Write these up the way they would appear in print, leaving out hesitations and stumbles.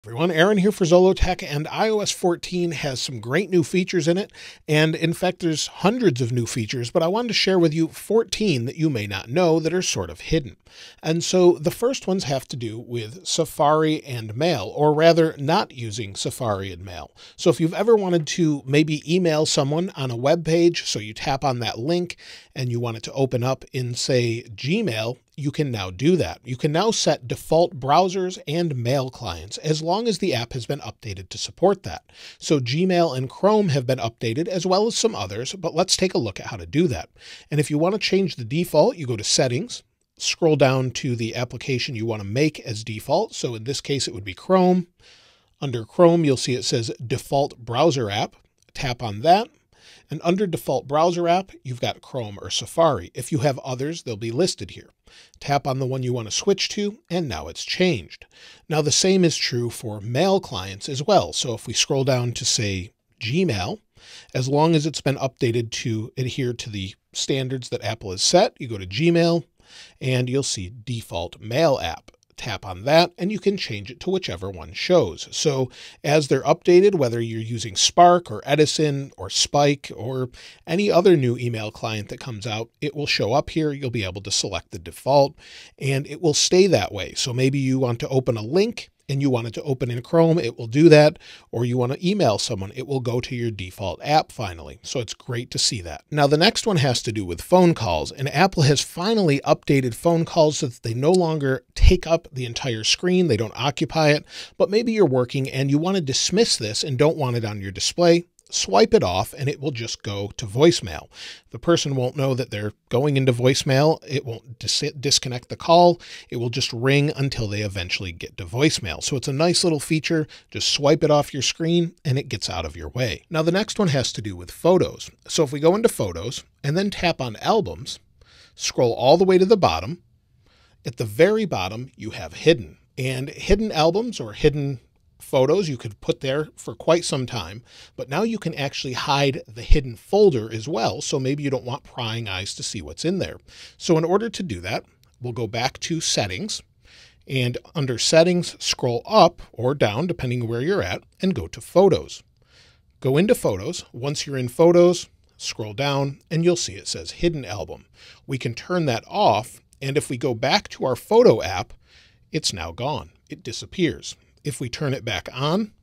Everyone, Aaron here for Zollotech, and iOS 14 has some great new features in it. And in fact, there's hundreds of new features, but I wanted to share with you 14 that you may not know that are sort of hidden. And so the first ones have to do with Safari and Mail, or rather not using Safari and Mail. So if you've ever wanted to maybe email someone on a web page, so you tap on that link and you want it to open up in, say, Gmail, you can now do that. You can now set default browsers and mail clients as long as the app has been updated to support that. So Gmail and Chrome have been updated as well as some others, but let's take a look at how to do that. And if you want to change the default, you go to Settings, scroll down to the application you want to make as default. So in this case, it would be Chrome. Under Chrome, you'll see it says Default Browser App. Tap on that. And under Default Browser App, you've got Chrome or Safari. If you have others, they'll be listed here. Tap on the one you want to switch to, and now it's changed. Now the same is true for mail clients as well. So if we scroll down to, say, Gmail, as long as it's been updated to adhere to the standards that Apple has set, you go to Gmail, and you'll see Default Mail App. Tap on that and you can change it to whichever one shows. So as they're updated, whether you're using Spark or Edison or Spike or any other new email client that comes out, it will show up here. You'll be able to select the default and it will stay that way. So maybe you want to open a link and you want it to open in Chrome, it will do that. Or you want to email someone, it will go to your default app finally. So it's great to see that. Now the next one has to do with phone calls, and Apple has finally updated phone calls so that they no longer take up the entire screen. They don't occupy it, but maybe you're working and you want to dismiss this and don't want it on your display. Swipe it off and it will just go to voicemail. The person won't know that they're going into voicemail. It won't disconnect the call. It will just ring until they eventually get to voicemail. So it's a nice little feature. Just swipe it off your screen and it gets out of your way. Now the next one has to do with photos. So if we go into Photos and then tap on Albums, scroll all the way to the bottom. At the very bottom, you have Hidden. And hidden albums or hidden photos you could put there for quite some time, but now you can actually hide the hidden folder as well. So maybe you don't want prying eyes to see what's in there. So in order to do that, we'll go back to Settings, and under Settings, scroll up or down, depending where you're at, and go to Photos. Go into Photos. Once you're in Photos, scroll down and you'll see it says Hidden Album. We can turn that off, and if we go back to our photo app, it's now gone. It disappears. If we turn it back on,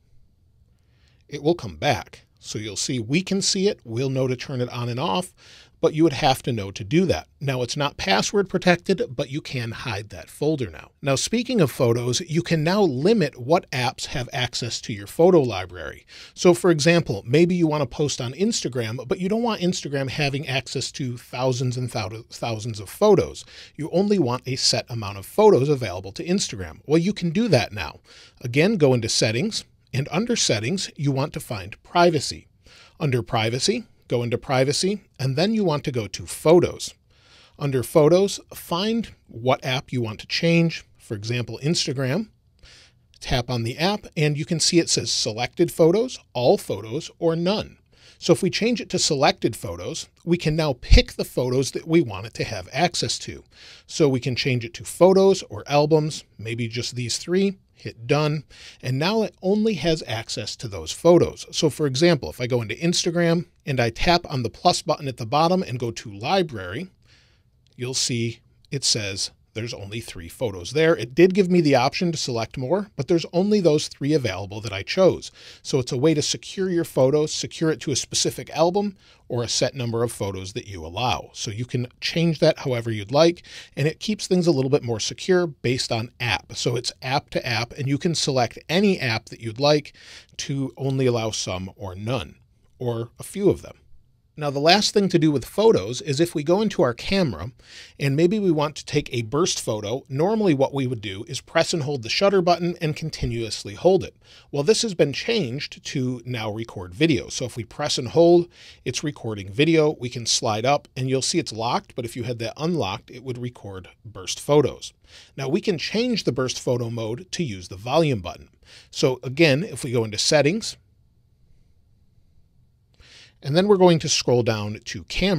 it will come back. So you'll see we can see it. We'll know to turn it on and off, but you would have to know to do that. Now it's not password protected, but you can hide that folder now. Now, speaking of photos, you can now limit what apps have access to your photo library. So for example, maybe you want to post on Instagram, but you don't want Instagram having access to thousands and thousands of photos. You only want a set amount of photos available to Instagram. Well, you can do that now. Again, go into Settings, and under Settings, you want to find Privacy. Under Privacy, go into Privacy, and then you want to go to Photos. Under Photos, find what app you want to change. For example, Instagram. Tap on the app, and you can see it says Selected Photos, All Photos, or None. So if we change it to Selected Photos, we can now pick the photos that we want it to have access to. So we can change it to Photos or Albums, maybe just these three. Hit Done, and now it only has access to those photos. So for example, if I go into Instagram and I tap on the plus button at the bottom and go to Library, you'll see it says there's only 3 photos there. It did give me the option to select more, but there's only those 3 available that I chose. So it's a way to secure your photos, secure it to a specific album or a set number of photos that you allow. So you can change that however you'd like, and it keeps things a little bit more secure based on app. So it's app to app, and you can select any app that you'd like to only allow some or none, or a few of them. Now, the last thing to do with photos is if we go into our camera and maybe we want to take a burst photo, normally what we would do is press and hold the shutter button and continuously hold it. Well, this has been changed to now record video. So if we press and hold, it's recording video. We can slide up and you'll see it's locked, but if you had that unlocked, it would record burst photos. Now we can change the burst photo mode to use the volume button. So again, if we go into Settings, and then we're going to scroll down to Camera,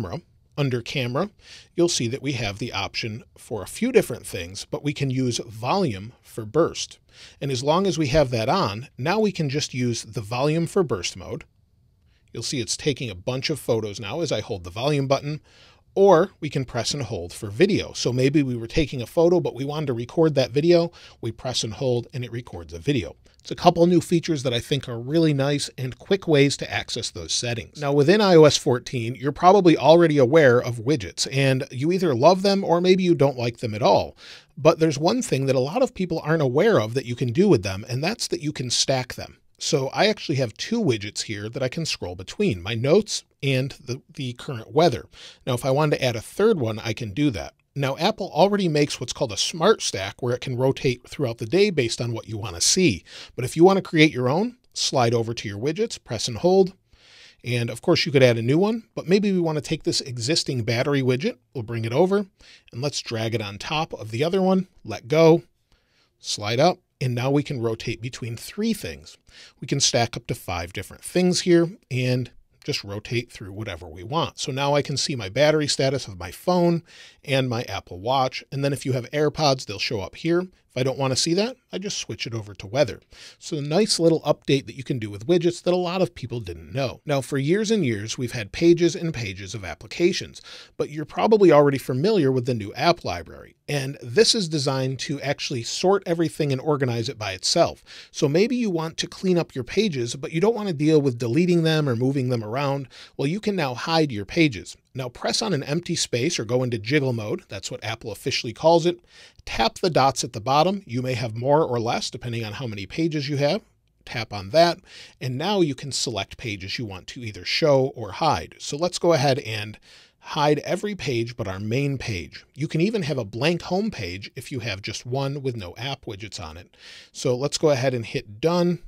Under camera, you'll see that we have the option for a few different things, but we can use volume for burst. And as long as we have that on, now we can just use the volume for burst mode. You'll see it's taking a bunch of photos now as I hold the volume button, or we can press and hold for video. So maybe we were taking a photo, but we wanted to record that video. We press and hold and it records a video. It's a couple new features that I think are really nice and quick ways to access those settings. Now within iOS 14, you're probably already aware of widgets and you either love them or maybe you don't like them at all. But there's one thing that a lot of people aren't aware of that you can do with them, and that's that you can stack them. So I actually have two widgets here that I can scroll between, my notes and the current weather. Now, if I wanted to add a third one, I can do that. Now, Apple already makes what's called a smart stack where it can rotate throughout the day based on what you want to see. But if you want to create your own, slide over to your widgets, press and hold. And of course you could add a new one, but maybe we want to take this existing battery widget. We'll bring it over and let's drag it on top of the other one, let go, slide up. And now we can rotate between three things. We can stack up to 5 different things here and just rotate through whatever we want. So now I can see my battery status of my phone and my Apple Watch. And then if you have AirPods, they'll show up here. If I don't want to see that, I just switch it over to weather. So a nice little update that you can do with widgets that a lot of people didn't know. Now, for years and years, we've had pages and pages of applications, but you're probably already familiar with the new app library. And this is designed to actually sort everything and organize it by itself. So maybe you want to clean up your pages, but you don't want to deal with deleting them or moving them around. Well, you can now hide your pages. Now press on an empty space or go into jiggle mode. That's what Apple officially calls it. Tap the dots at the bottom. You may have more or less depending on how many pages you have. Tap on that. And now you can select pages you want to either show or hide. So let's go ahead and hide every page but our main page. You can even have a blank home page if you have just one with no app widgets on it. So let's go ahead and hit done.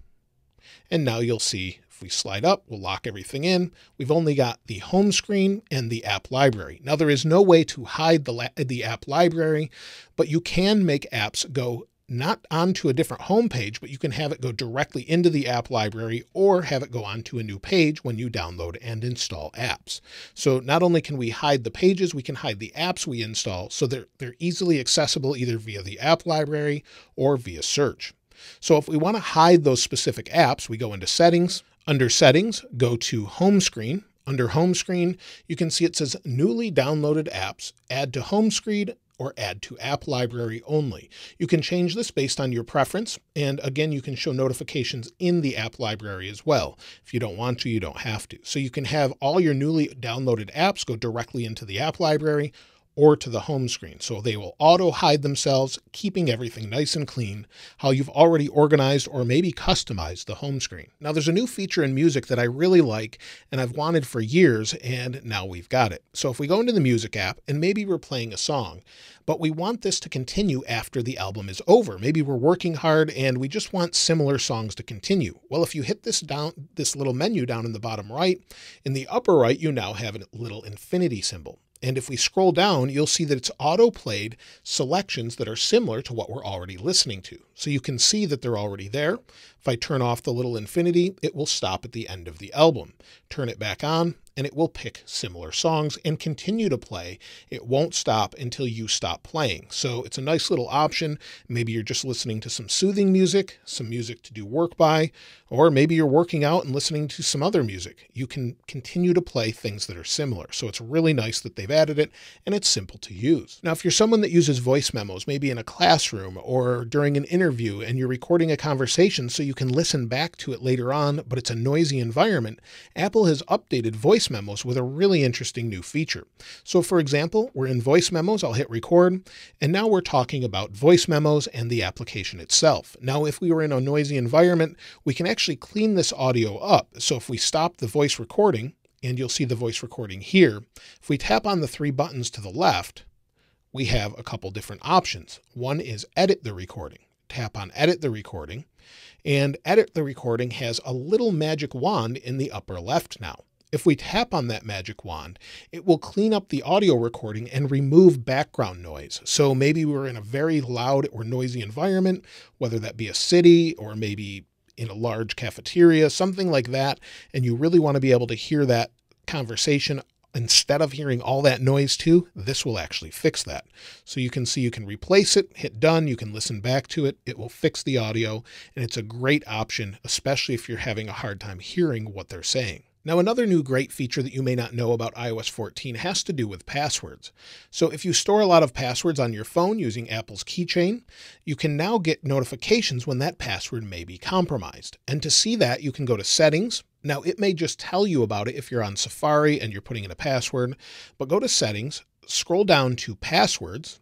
And now you'll see if we slide up, we'll lock everything in. We've only got the home screen and the app library. Now there is no way to hide the app library, but you can make apps go not onto a different home page, but you can have it go directly into the app library or have it go onto a new page when you download and install apps. So not only can we hide the pages, we can hide the apps we install. So they're easily accessible either via the app library or via search. So if we want to hide those specific apps, we go into settings. Under settings, go to home screen. Under home screen, you can see it says newly downloaded apps, add to home screen or add to app library only. You can change this based on your preference. And again, you can show notifications in the app library as well. If you don't want to, you don't have to. So you can have all your newly downloaded apps go directly into the app library or to the home screen. So they will auto hide themselves, keeping everything nice and clean, how you've already organized or maybe customized the home screen. Now there's a new feature in music that I really like and I've wanted for years, and now we've got it. So if we go into the music app and maybe we're playing a song, but we want this to continue after the album is over. Maybe we're working hard and we just want similar songs to continue. Well, if you hit this little menu down in the bottom right, in the upper right, you now have a little infinity symbol. And if we scroll down, you'll see that it's auto-played selections that are similar to what we're already listening to. So you can see that they're already there. If I turn off the little infinity, it will stop at the end of the album. Turn it back on, and it will pick similar songs and continue to play. It won't stop until you stop playing. So it's a nice little option. Maybe you're just listening to some soothing music, some music to do work by, or maybe you're working out and listening to some other music. You can continue to play things that are similar. So it's really nice that they've added it, and it's simple to use. Now, if you're someone that uses voice memos, maybe in a classroom or during an interview, and you're recording a conversation so you can listen back to it later on, but it's a noisy environment, Apple has updated voice memos with a really interesting new feature. So for example, we're in voice memos, I'll hit record, and now we're talking about voice memos and the application itself. Now, if we were in a noisy environment, we can actually clean this audio up. So if we stop the voice recording, and you'll see the voice recording here, if we tap on the 3 buttons to the left, we have a couple different options. One is edit the recording. Tap on edit the recording, and edit the recording has a little magic wand in the upper left now. If we tap on that magic wand, it will clean up the audio recording and remove background noise. So maybe we're in a very loud or noisy environment, whether that be a city or maybe in a large cafeteria, something like that, and you really want to be able to hear that conversation instead of hearing all that noise too, this will actually fix that. So you can see you can replace it, hit done, you can listen back to it. It will fix the audio, and it's a great option, especially if you're having a hard time hearing what they're saying. Now, another new great feature that you may not know about iOS 14 has to do with passwords. So if you store a lot of passwords on your phone using Apple's Keychain, you can now get notifications when that password may be compromised. And to see that, you can go to Settings. Now, it may just tell you about it if you're on Safari and you're putting in a password, but go to Settings, scroll down to Passwords.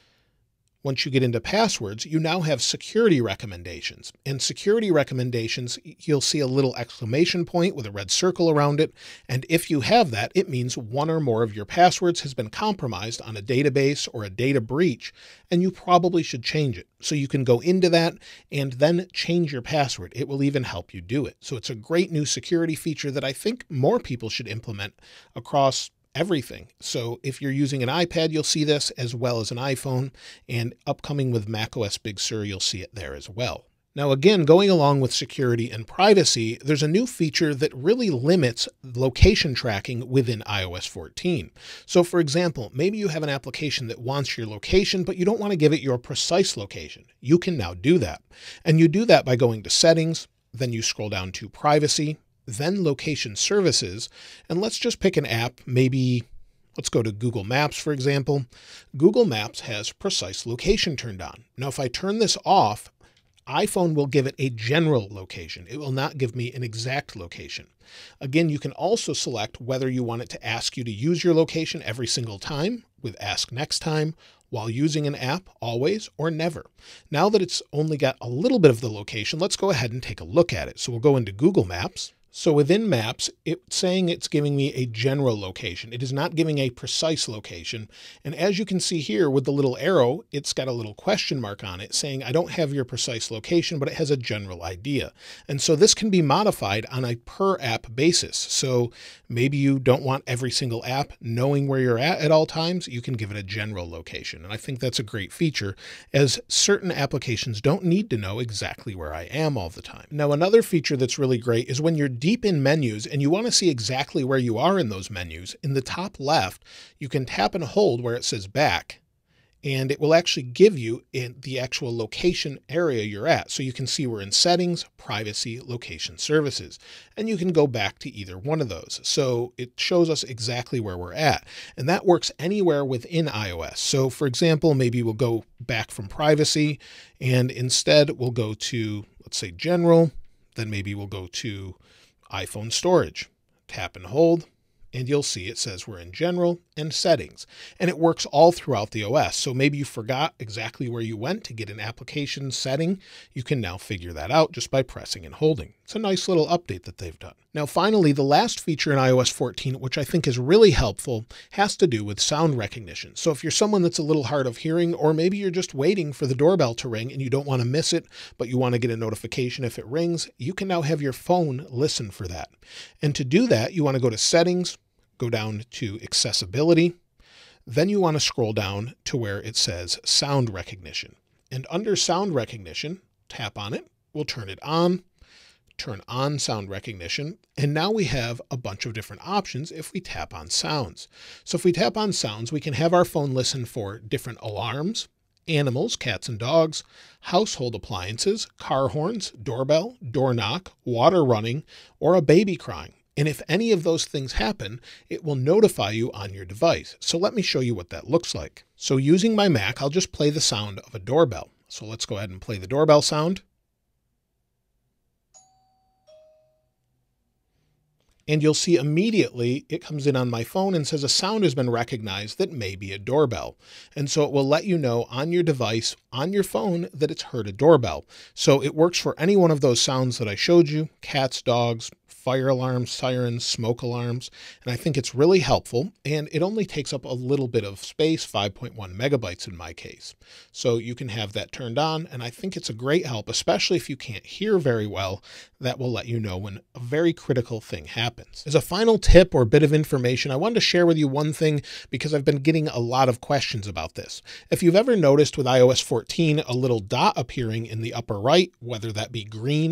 Once you get into passwords, you now have security recommendations. And security recommendations, you'll see a little exclamation point with a red circle around it. And if you have that, it means one or more of your passwords has been compromised on a database or a data breach, and you probably should change it. So you can go into that and then change your password. It will even help you do it. So it's a great new security feature that I think more people should implement across everything. So if you're using an iPad, you'll see this, as well as an iPhone, and upcoming with macOS Big Sur, you'll see it there as well. Now, again, going along with security and privacy, there's a new feature that really limits location tracking within iOS 14. So for example, maybe you have an application that wants your location, but you don't want to give it your precise location. You can now do that. And you do that by going to Settings, then you scroll down to Privacy, then Location Services, and let's just pick an app. Maybe let's go to Google Maps, for example. Google Maps has precise location turned on. Now, if I turn this off, iPhone will give it a general location. It will not give me an exact location. Again, you can also select whether you want it to ask you to use your location every single time with Ask Next Time, while using an app, always, or never. Now that it's only got a little bit of the location, let's go ahead and take a look at it. So we'll go into Google Maps. So within Maps, it's saying it's giving me a general location. It is not giving a precise location. And as you can see here with the little arrow, it's got a little question mark on it saying, I don't have your precise location, but it has a general idea. And so this can be modified on a per app basis. So maybe you don't want every single app knowing where you're at all times. You can give it a general location. And I think that's a great feature, as certain applications don't need to know exactly where I am all the time. Now, another feature that's really great is when you're deep in menus and you want to see exactly where you are in those menus, in the top left, you can tap and hold where it says back, and it will actually give you in the actual location area you're at. So you can see we're in Settings, Privacy, Location Services, and you can go back to either one of those. So it shows us exactly where we're at, and that works anywhere within iOS. So for example, maybe we'll go back from Privacy, and instead we'll go to, let's say, General, then maybe we'll go to iPhone Storage, tap and hold, and you'll see it says we're in General and Settings, and it works all throughout the OS. So maybe you forgot exactly where you went to get an application setting. You can now figure that out just by pressing and holding. It's a nice little update that they've done. Now, finally, the last feature in iOS 14, which I think is really helpful, has to do with sound recognition. So if you're someone that's a little hard of hearing, or maybe you're just waiting for the doorbell to ring and you don't want to miss it, but you want to get a notification if it rings, you can now have your phone listen for that. And to do that, you want to go to Settings, go down to Accessibility, then you want to scroll down to where it says Sound Recognition. And under Sound Recognition, tap on it, we'll turn it on, turn on sound recognition, and now we have a bunch of different options if we tap on sounds. So if we tap on sounds, we can have our phone listen for different alarms, animals, cats and dogs, household appliances, car horns, doorbell, door knock, water running, or a baby crying. And if any of those things happen, it will notify you on your device. So let me show you what that looks like. So using my Mac, I'll just play the sound of a doorbell. So let's go ahead and play the doorbell sound. And you'll see immediately it comes in on my phone and says a sound has been recognized that may be a doorbell. And so it will let you know on your device, on your phone, that it's heard a doorbell. So it works for any one of those sounds that I showed you: cats, dogs, fire alarms, sirens, smoke alarms. And I think it's really helpful, and it only takes up a little bit of space, 5.1 megabytes in my case. So you can have that turned on, and I think it's a great help, especially if you can't hear very well. That will let you know when a very critical thing happens. As a final tip or bit of information, I wanted to share with you one thing, because I've been getting a lot of questions about this. If you've ever noticed with iOS 14 a little dot appearing in the upper right, whether that be green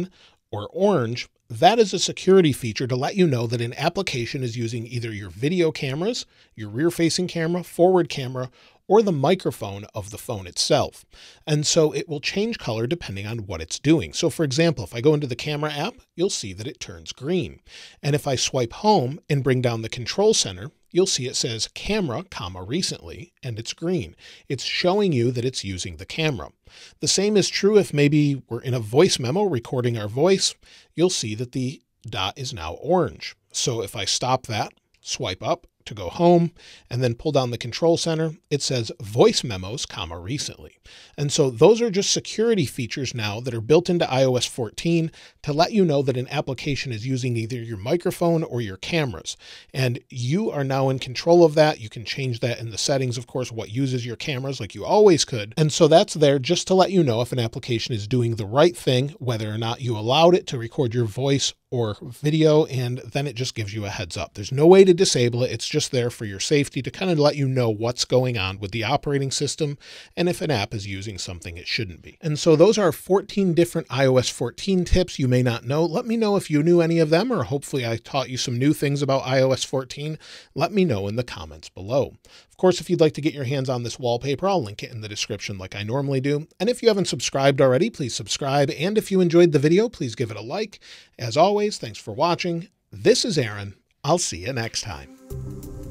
or orange, that is a security feature to let you know that an application is using either your video cameras, your rear-facing camera, forward camera, or the microphone of the phone itself. And so it will change color depending on what it's doing. So for example, if I go into the camera app, you'll see that it turns green. And if I swipe home and bring down the control center, you'll see it says camera, recently, and it's green. It's showing you that it's using the camera. The same is true if maybe we're in a voice memo recording our voice, you'll see that the dot is now orange. So if I stop that, swipe up to go home, and then pull down the control center, it says voice memos, recently. And so those are just security features now that are built into iOS 14 to let you know that an application is using either your microphone or your cameras. And you are now in control of that. You can change that in the settings, of course, what uses your cameras like you always could. And so that's there just to let you know if an application is doing the right thing, whether or not you allowed it to record your voice or video, and then it just gives you a heads up. There's no way to disable it. It's just there for your safety to kind of let you know what's going on with the operating system and if an app is using something it shouldn't be. And so those are 14 different iOS 14 tips you may not know. Let me know if you knew any of them, or hopefully I taught you some new things about iOS 14. Let me know in the comments below. Of course, if you'd like to get your hands on this wallpaper, I'll link it in the description like I normally do. And if you haven't subscribed already, please subscribe. And if you enjoyed the video, please give it a like. As always, thanks for watching. This is Aaron. I'll see you next time.